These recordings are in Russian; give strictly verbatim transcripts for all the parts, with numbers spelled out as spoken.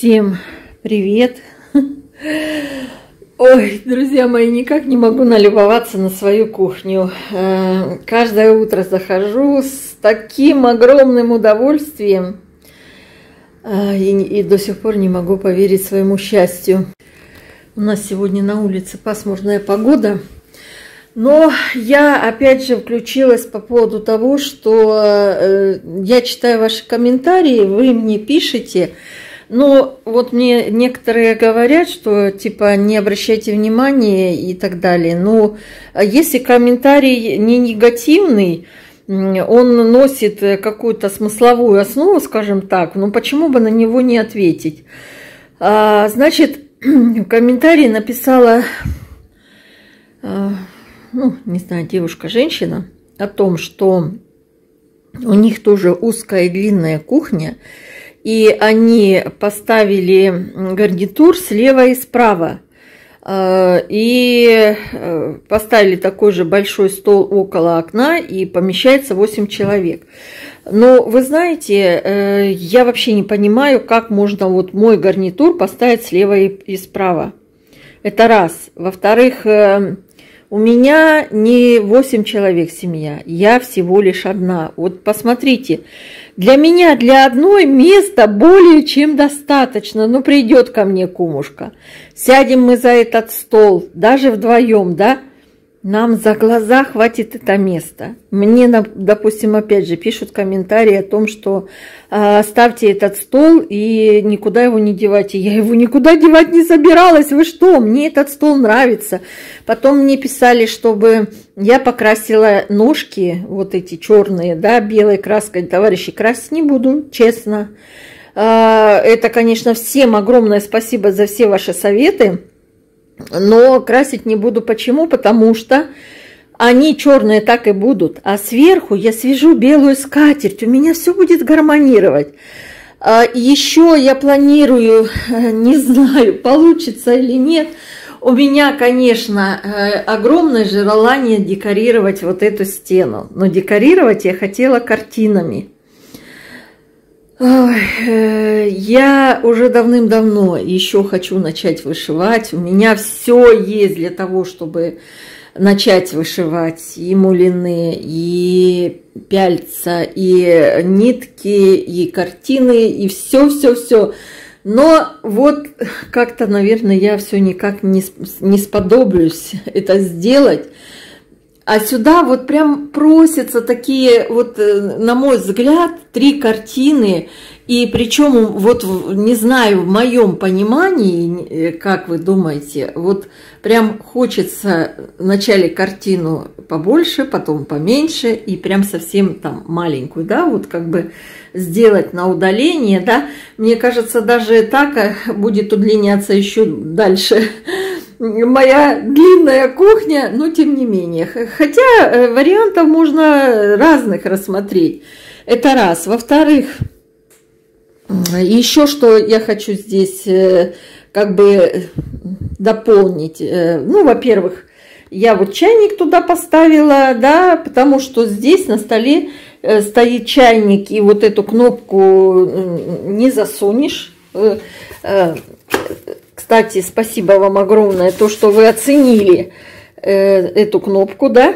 Всем привет! Ой, друзья мои, никак не могу налюбоваться на свою кухню. Каждое утро захожу с таким огромным удовольствием и, и до сих пор не могу поверить своему счастью. У нас сегодня на улице пасмурная погода, но я опять же включилась по поводу того, что я читаю ваши комментарии, вы мне пишете. Ну, вот мне некоторые говорят, что, типа, не обращайте внимания и так далее. Но если комментарий не негативный, он носит какую-то смысловую основу, скажем так, ну, почему бы на него не ответить? А, значит, в комментарии написала, ну, не знаю, девушка-женщина, о том, что у них тоже узкая и длинная кухня, и они поставили гарнитур слева и справа. И поставили такой же большой стол около окна, и помещается восемь человек. Но вы знаете, я вообще не понимаю, как можно вот мой гарнитур поставить слева и справа. Это раз. Во-вторых, у меня не восемь человек семья, я всего лишь одна. Вот посмотрите, для меня, для одной места более чем достаточно. Ну, придет ко мне кумушка, сядем мы за этот стол, даже вдвоем, да? Нам за глаза хватит это место. Мне, допустим, опять же пишут комментарии о том, что э, ставьте этот стол и никуда его не девайте. Я его никуда девать не собиралась. Вы что? Мне этот стол нравится. Потом мне писали, чтобы я покрасила ножки, вот эти черные, да, белой краской. Товарищи, красить не буду, честно. Э, это, конечно, всем огромное спасибо за все ваши советы. Но красить не буду. Почему? Потому что они черные так и будут. А сверху я свяжу белую скатерть. У меня все будет гармонировать. Еще я планирую, не знаю, получится или нет. У меня, конечно, огромное желание декорировать вот эту стену. Но декорировать я хотела картинами. Ой, я уже давным-давно еще хочу начать вышивать. У меня все есть для того, чтобы начать вышивать. И мулины, и пяльца, и нитки, и картины, и все-все-все. Но вот как-то, наверное, я все никак не, не сподоблюсь это сделать. А сюда вот прям просятся такие, вот, на мой взгляд, три картины. И причем, вот, не знаю, в моем понимании, как вы думаете, вот прям хочется вначале картину побольше, потом поменьше, и прям совсем там маленькую, да, вот как бы сделать на удаление, да. Мне кажется, даже так будет удлиняться еще дальше моя длинная кухня, но тем не менее. Хотя вариантов можно разных рассмотреть. Это раз. Во-вторых, еще что я хочу здесь как бы дополнить. Ну, во-первых, я вот чайник туда поставила, да, потому что здесь на столе стоит чайник, и вот эту кнопку не засунешь. Кстати, спасибо вам огромное, то, что вы оценили э, эту кнопку, да.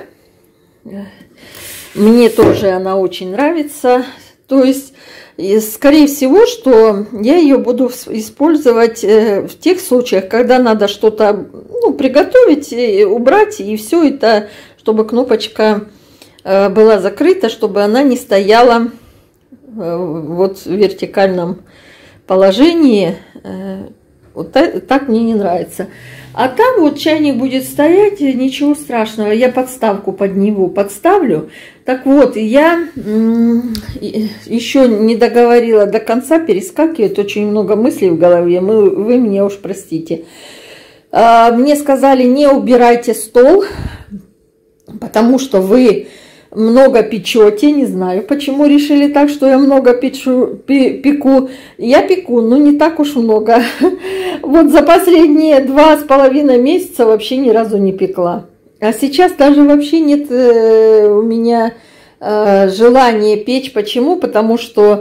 Мне тоже она очень нравится. То есть, скорее всего, что я ее буду использовать э, в тех случаях, когда надо что-то, ну, приготовить, убрать, и все это, чтобы кнопочка э, была закрыта, чтобы она не стояла э, вот в вертикальном положении. Э, Вот так, так мне не нравится. А там вот чайник будет стоять, ничего страшного. Я подставку под него подставлю. Так вот, я еще не договорила до конца, перескакивает очень много мыслей в голове. Мы, вы меня уж простите. Мне сказали, не убирайте стол, потому что вы много печете, не знаю, почему решили так, что я много печу, пеку. Я пеку, но не так уж много. Вот за последние два с половиной месяца вообще ни разу не пекла. А сейчас даже вообще нет у меня желания печь. Почему? Потому что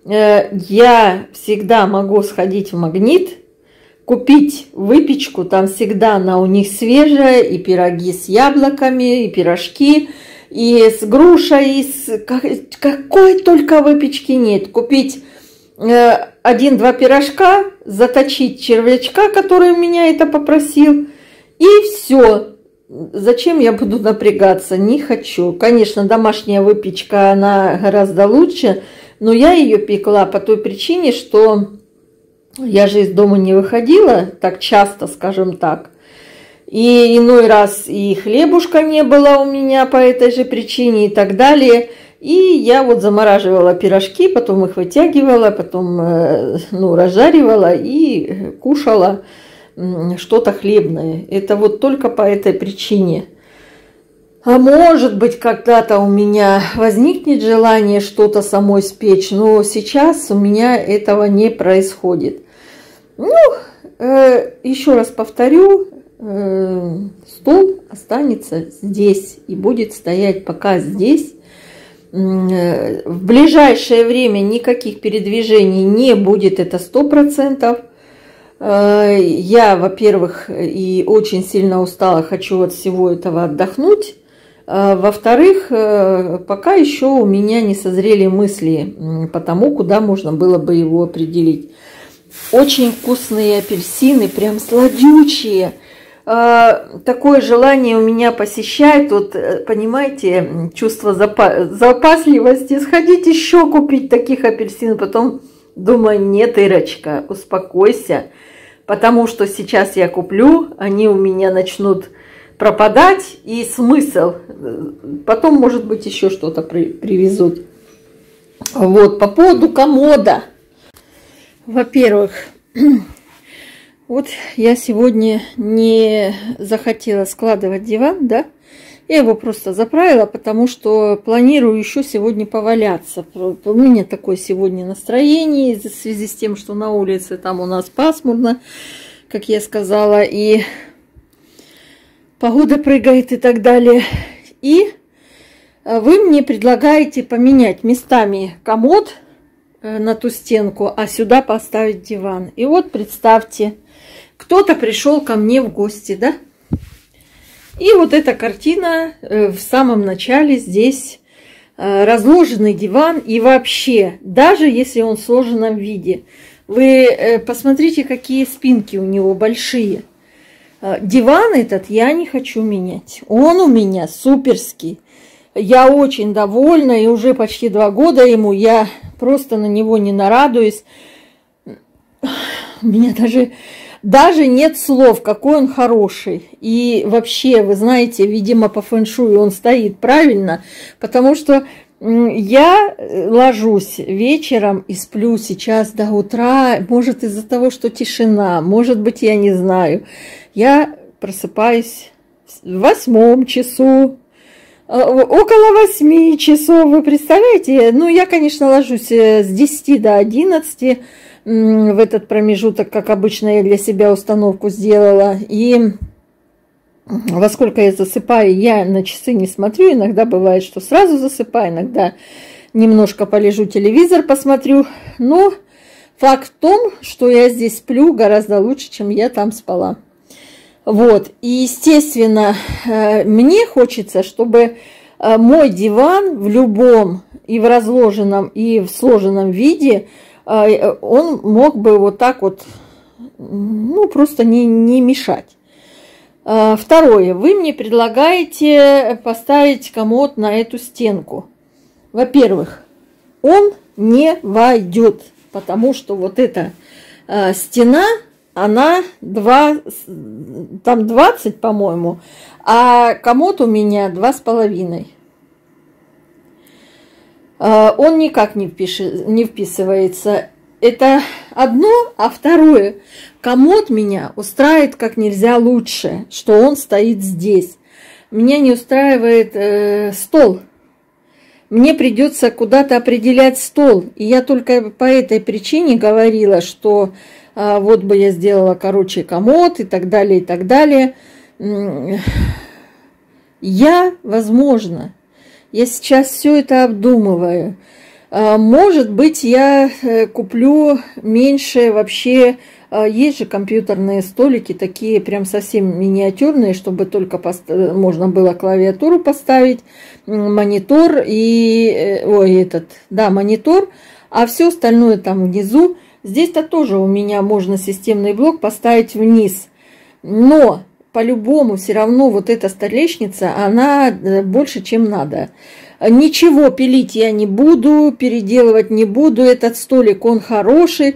я всегда могу сходить в Магнит, купить выпечку, там всегда она у них свежая, и пироги с яблоками, и пирожки, и с грушей, и с какой только выпечки нет. Купить один-два пирожка, заточить червячка, который у меня это попросил, и все. Зачем я буду напрягаться? Не хочу. Конечно, домашняя выпечка, она гораздо лучше, но я ее пекла по той причине, что я же из дома не выходила так часто, скажем так. И иной раз и хлебушка не было у меня по этой же причине и так далее. И я вот замораживала пирожки, потом их вытягивала, потом ну, разжаривала и кушала что-то хлебное. Это вот только по этой причине. А может быть, когда-то у меня возникнет желание что-то самой спечь, но сейчас у меня этого не происходит. Ну, э, еще раз повторю, э, стол останется здесь и будет стоять пока здесь. В ближайшее время никаких передвижений не будет, это сто процентов. Я, во-первых, и очень сильно устала, хочу от всего этого отдохнуть. Во-вторых, пока еще у меня не созрели мысли по тому, куда можно было бы его определить. Очень вкусные апельсины, прям сладючие. Такое желание у меня посещает, вот, понимаете, чувство запа запасливости. Сходить еще купить таких апельсинов, потом думаю, нет, Ирочка, успокойся. Потому что сейчас я куплю, они у меня начнут пропадать, и смысл. Потом, может быть, еще что-то при привезут. Вот, по поводу комода. Во-первых, вот я сегодня не захотела складывать диван, да? Я его просто заправила, потому что планирую еще сегодня поваляться. У меня такое сегодня настроение в связи с тем, что на улице там у нас пасмурно, как я сказала, и погода прыгает и так далее. И вы мне предлагаете поменять местами комод на ту стенку, а сюда поставить диван. И вот представьте, кто-то пришел ко мне в гости, да? И вот эта картина в самом начале здесь разложенный диван. И вообще, даже если он в сложенном виде, вы посмотрите, какие спинки у него большие. Диван этот я не хочу менять. Он у меня суперский. Я очень довольна, и уже почти два года ему, я просто на него не нарадуюсь. У меня даже... Даже нет слов, какой он хороший. И вообще, вы знаете, видимо, по фэншую он стоит правильно, потому что я ложусь вечером и сплю сейчас до утра, может, из-за того, что тишина, может быть, я не знаю. Я просыпаюсь в восьмом часу, около восьми часов, вы представляете? Ну, я, конечно, ложусь с десяти до одиннадцати, в этот промежуток, как обычно, я для себя установку сделала. И во сколько я засыпаю, я на часы не смотрю. Иногда бывает, что сразу засыпаю, иногда немножко полежу, телевизор посмотрю. Но факт в том, что я здесь сплю гораздо лучше, чем я там спала. Вот. И, естественно, мне хочется, чтобы мой диван в любом и в разложенном, и в сложенном виде он мог бы вот так вот, ну, просто не, не мешать. Второе. Вы мне предлагаете поставить комод на эту стенку. Во-первых, он не войдет, потому что вот эта стена, она два, там двадцать, по-моему, а комод у меня два с половиной. Он никак не, впишет, не вписывается. Это одно, а второе. Комод меня устраивает как нельзя лучше, что он стоит здесь. Меня не устраивает э, стол. Мне придется куда-то определять стол. И я только по этой причине говорила, что э, вот бы я сделала, короче, комод и так далее, и так далее. Я, возможно... Я сейчас все это обдумываю. Может быть, я куплю меньше вообще. Есть же компьютерные столики, такие прям совсем миниатюрные, чтобы только можно было клавиатуру поставить, монитор и... Ой, этот, да, монитор, а все остальное там внизу. Здесь-то тоже у меня можно системный блок поставить вниз. Но по-любому все равно вот эта столешница, она больше, чем надо. Ничего пилить я не буду, переделывать не буду. Этот столик, он хороший.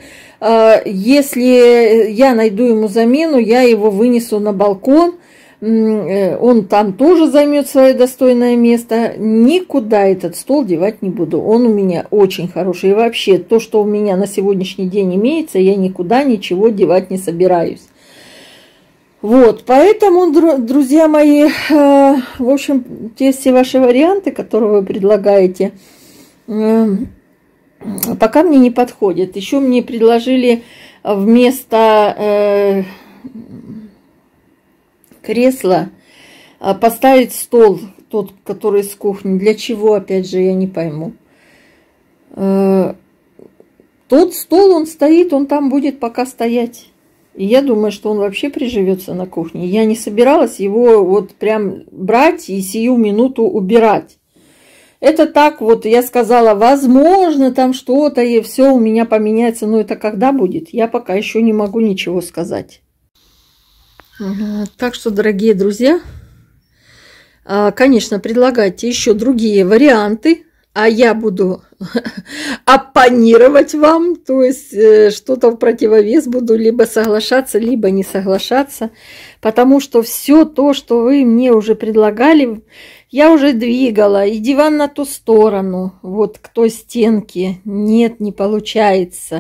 Если я найду ему замену, я его вынесу на балкон. Он там тоже займет свое достойное место. Никуда этот стол девать не буду. Он у меня очень хороший. И вообще, то, что у меня на сегодняшний день имеется, я никуда ничего девать не собираюсь. Вот, поэтому, друзья мои, в общем, те все ваши варианты, которые вы предлагаете, пока мне не подходят. Еще мне предложили вместо кресла поставить стол, тот, который с кухни. Для чего, опять же, я не пойму. Тот стол, он стоит, он там будет пока стоять. И я думаю, что он вообще приживется на кухне. Я не собиралась его вот прям брать и сию минуту убирать. Это так вот, я сказала, возможно, там что-то, и все у меня поменяется. Но это когда будет? Я пока еще не могу ничего сказать. Так что, дорогие друзья, конечно, предлагайте еще другие варианты. А я буду оппонировать вам, то есть что-то в противовес буду либо соглашаться, либо не соглашаться, потому что все то, что вы мне уже предлагали, я уже двигала, и диван на ту сторону, вот к той стенке, нет, не получается.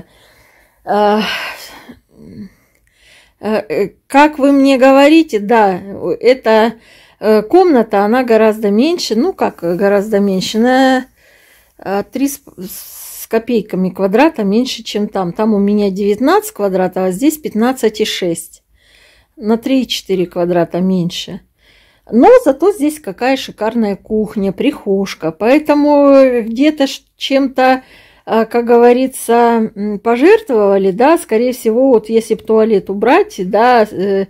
Как вы мне говорите, да, эта комната, она гораздо меньше, ну как гораздо меньше, на три с копейками квадрата меньше, чем там. Там у меня девятнадцать квадратов, а здесь пятнадцать и шесть. На три и четыре квадрата меньше. Но зато здесь какая шикарная кухня, прихожка. Поэтому где-то чем-то, как говорится, пожертвовали, да, скорее всего, вот если бы туалет убрать, да,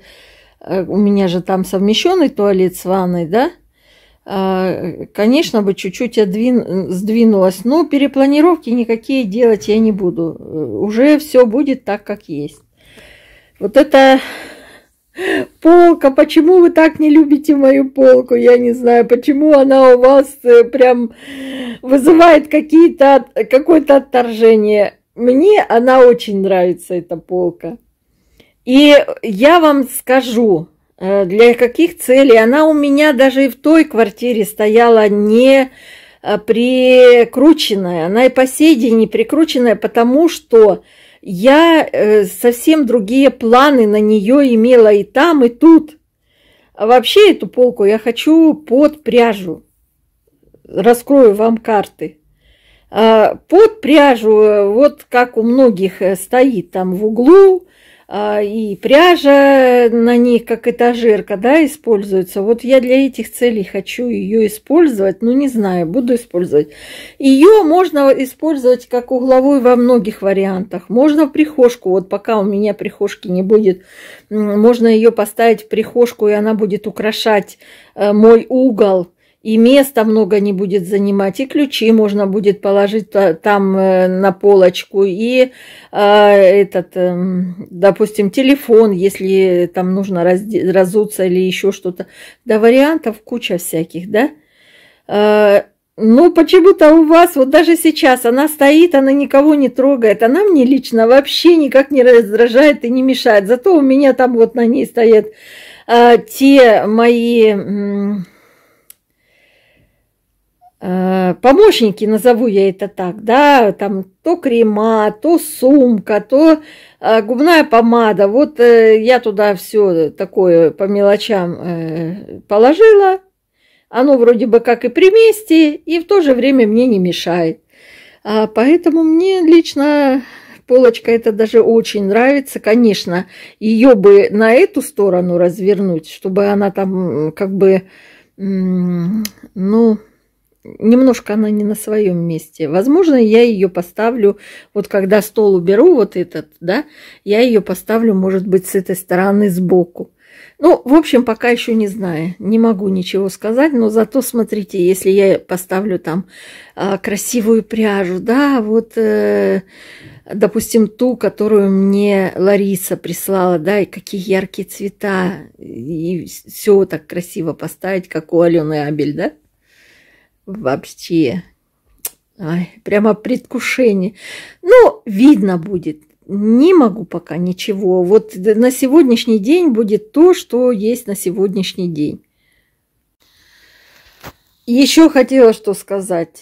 у меня же там совмещенный туалет с ванной, да, конечно бы чуть-чуть отдвин... сдвинулась, но перепланировки никакие делать я не буду. Уже все будет так, как есть. Вот это полка, почему вы так не любите мою полку, я не знаю, почему она у вас прям вызывает какие-то, какое-то отторжение. Мне она очень нравится, эта полка. И я вам скажу, для каких целей. Она у меня даже и в той квартире стояла не прикрученная. Она и по сей день не прикрученная, потому что я совсем другие планы на нее имела и там, и тут. А вообще эту полку я хочу под пряжу. Раскрою вам карты. Под пряжу, вот как у многих стоит там в углу, и пряжа на них, как этажерка, да, используется. Вот я для этих целей хочу ее использовать. Ну, не знаю, буду использовать. Ее можно использовать как угловой во многих вариантах. Можно в прихожку. Вот пока у меня прихожки не будет, можно ее поставить в прихожку, и она будет украшать мой угол. И места много не будет занимать, и ключи можно будет положить там на полочку, и э, этот, э, допустим, телефон, если там нужно разде- разуться или еще что-то. Да, вариантов куча всяких, да. Э, ну, почему-то у вас, вот даже сейчас, она стоит, она никого не трогает, она мне лично вообще никак не раздражает и не мешает. Зато у меня там вот на ней стоят э, те мои... Э, помощники, назову я это так, да, там то крема, то сумка, то э, губная помада. Вот э, я туда все такое по мелочам э, положила. Оно вроде бы как и при месте, и в то же время мне не мешает. А, поэтому мне лично полочка эта даже очень нравится. Конечно, ее бы на эту сторону развернуть, чтобы она там как бы, ну... немножко она не на своем месте. Возможно, я ее поставлю, вот когда стол уберу, вот этот, да, я ее поставлю, может быть, с этой стороны сбоку. Ну, в общем, пока еще не знаю, не могу ничего сказать, но зато смотрите, если я поставлю там а, красивую пряжу, да, вот, э, допустим, ту, которую мне Лариса прислала, да, и какие яркие цвета, и все так красиво поставить, как у Алены Абель, да, вообще, ай, прямо предвкушение. Ну, видно будет. Не могу пока ничего. Вот на сегодняшний день будет то, что есть на сегодняшний день. Еще хотела что сказать.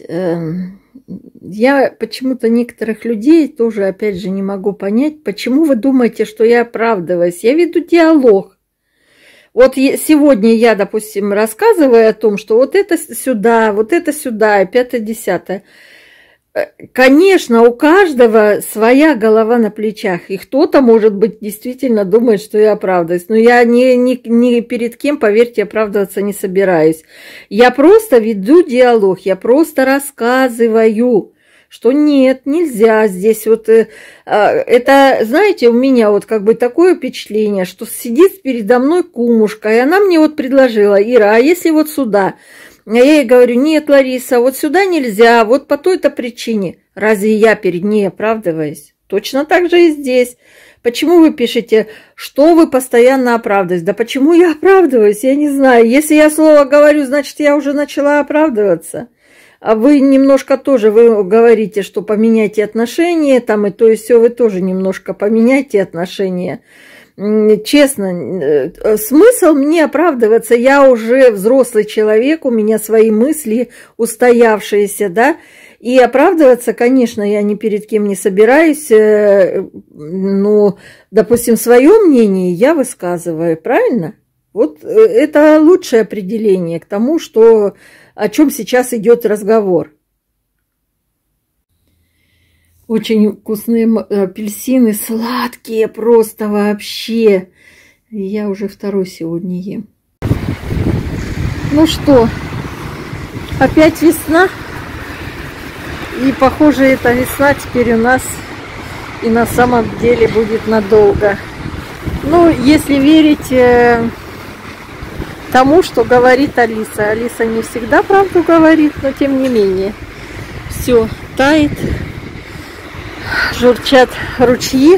Я почему-то некоторых людей тоже, опять же, не могу понять, почему вы думаете, что я оправдываюсь. Я веду диалог. Вот сегодня я, допустим, рассказываю о том, что вот это сюда, вот это сюда, пятое-десятое. Конечно, у каждого своя голова на плечах, и кто-то, может быть, действительно думает, что я оправдываюсь. Но я ни, ни, ни перед кем, поверьте, оправдываться не собираюсь. Я просто веду диалог, я просто рассказываю, что нет, нельзя здесь вот... Это, знаете, у меня вот как бы такое впечатление, что сидит передо мной кумушка, и она мне вот предложила: Ира, а если вот сюда... А я ей говорю: нет, Лариса, вот сюда нельзя, вот по той-то причине. Разве я перед ней оправдываюсь? Точно так же и здесь. Почему вы пишете, что вы постоянно оправдываетесь? Да почему я оправдываюсь? Я не знаю. Если я слово говорю, значит, я уже начала оправдываться. А вы немножко тоже, вы говорите, что поменяйте отношения, там и то и все, вы тоже немножко поменяйте отношения. Честно, смысл мне оправдываться, я уже взрослый человек, у меня свои мысли устоявшиеся, да, и оправдываться, конечно, я ни перед кем не собираюсь, но, допустим, свое мнение я высказываю, правильно? Вот это лучшее определение к тому, что, о чем сейчас идет разговор. Очень вкусные апельсины, сладкие просто вообще. Я уже второй сегодня ем. Ну что, опять весна. И похоже, эта весна теперь у нас и на самом деле будет надолго. Ну, если верить э, тому, что говорит Алиса. Алиса не всегда правду говорит, но тем не менее. Все тает. Журчат ручьи,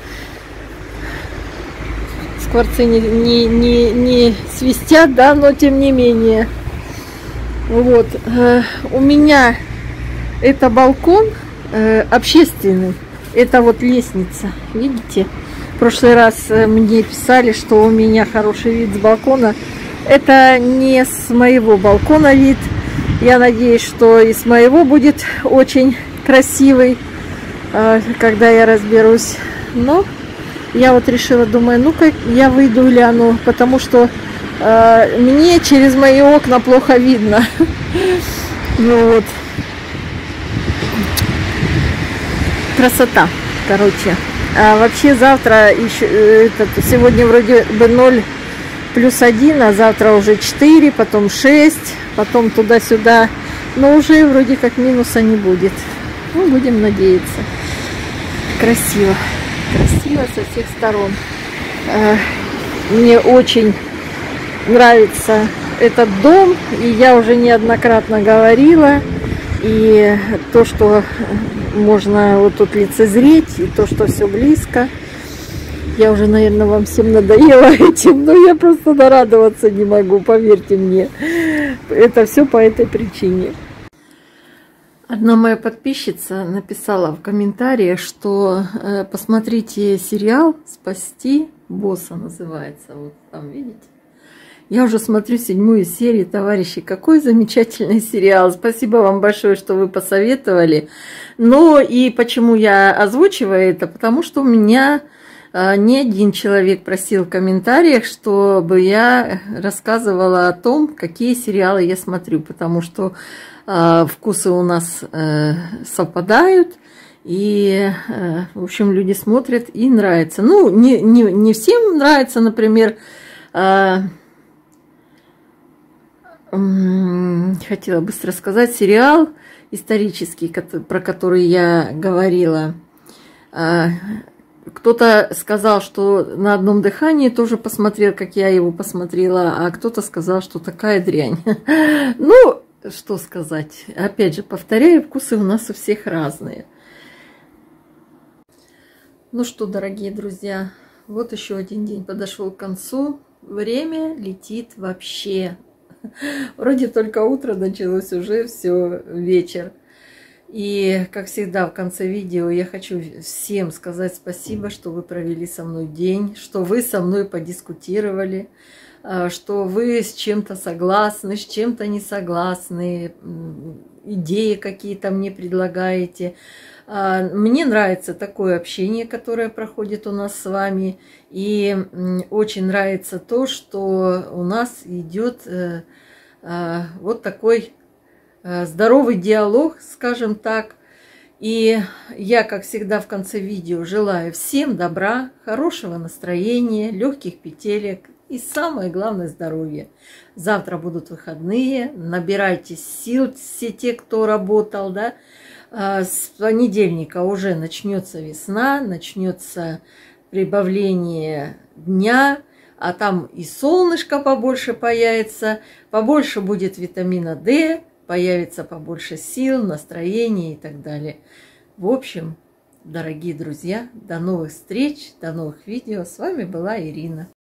скворцы не, не, не, не свистят, да, но тем не менее. Вот. У меня это балкон э, общественный, это вот лестница, видите? В прошлый раз мне писали, что у меня хороший вид с балкона. Это не с моего балкона вид. Я надеюсь, что и с моего будет очень красивый, когда я разберусь. Но я вот решила, думаю, ну-ка я выйду гляну, потому что э, мне через мои окна плохо видно. Ну вот. Красота, короче. А вообще завтра еще, этот, сегодня вроде бы ноль плюс один, а завтра уже четыре, потом шесть, потом туда-сюда. Но уже вроде как минуса не будет. Ну, будем надеяться. Красиво. Красиво со всех сторон. Мне очень нравится этот дом. И я уже неоднократно говорила. И то, что можно вот тут лицезреть, и то, что все близко. Я уже, наверное, вам всем надоела этим. Но я просто нарадоваться не могу, поверьте мне. Это все по этой причине. Одна моя подписчица написала в комментариях, что э, посмотрите сериал «Спасти босса» называется. Вот там, видите? Я уже смотрю седьмую серию, товарищи. Какой замечательный сериал. Спасибо вам большое, что вы посоветовали. Но и почему я озвучиваю это? Потому что у меня э, не один человек просил в комментариях, чтобы я рассказывала о том, какие сериалы я смотрю. Потому что вкусы у нас э, совпадают, и, э, в общем, люди смотрят и нравится. Ну, не, не, не всем нравится, например, э, хотела быстро сказать, сериал исторический, про который я говорила. Кто-то сказал, что на одном дыхании тоже посмотрел, как я его посмотрела, а кто-то сказал, что такая дрянь. Ну, что сказать. Опять же, повторяю, вкусы у нас у всех разные. Ну что, дорогие друзья, вот еще один день подошел к концу. Время летит вообще. Вроде только утро началось, уже все, вечер. И, как всегда, в конце видео я хочу всем сказать спасибо, что вы провели со мной день, что вы со мной подискутировали, что вы с чем-то согласны, с чем-то не согласны, идеи какие-то мне предлагаете. Мне нравится такое общение, которое проходит у нас с вами. И очень нравится то, что у нас идет вот такой здоровый диалог, скажем так. И я, как всегда, в конце видео желаю всем добра, хорошего настроения, легких петелек и самое главное здоровья. Завтра будут выходные, набирайтесь сил, все те, кто работал, да. С понедельника уже начнется весна, начнется прибавление дня, а там и солнышко побольше появится, побольше будет витамина дэ, появится побольше сил, настроения и так далее. В общем, дорогие друзья, до новых встреч, до новых видео. С вами была Ирина.